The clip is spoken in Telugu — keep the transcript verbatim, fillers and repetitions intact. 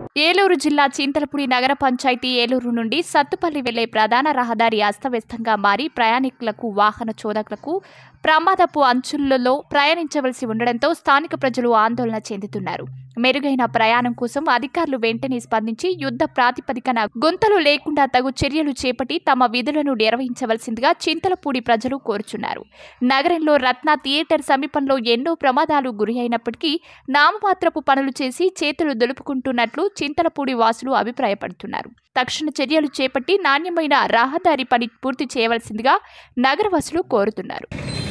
ఏలూరు జిల్లా చింతలపూడి నగర పంచాయతీ ఏలూరు నుండి సత్తుపల్లి వెళ్లే ప్రధాన రహదారి అస్తవ్యస్తంగా మారి ప్రయాణికులకు, వాహన చోదకులకు ప్రమాదపు అంచులలో ప్రయాణించవలసి ఉండడంతో స్థానిక ప్రజలు ఆందోళన చెందుతున్నారు. మెరుగైన ప్రయాణం కోసం అధికారులు వెంటనే స్పందించి యుద్ధ ప్రాతిపదికన గుంతలు లేకుండా తగు చర్యలు చేపట్టి తమ విధులను నిర్వహించవలసిందిగా చింతలపూడి ప్రజలు కోరుచున్నారు. నగరంలో రత్న థియేటర్ సమీపంలో ఎన్నో ప్రమాదాలు గురి అయినప్పటికీ నామమాత్రపు పనులు చేసి చేతులు దులుపుకుంటున్నట్లు చింతలపూడి వాసులు అభిప్రాయపడుతున్నారు. తక్షణ చర్యలు చేపట్టి నాణ్యమైన రహదారి పని పూర్తి చేయవలసిందిగా నగరవాసులు కోరుతున్నారు.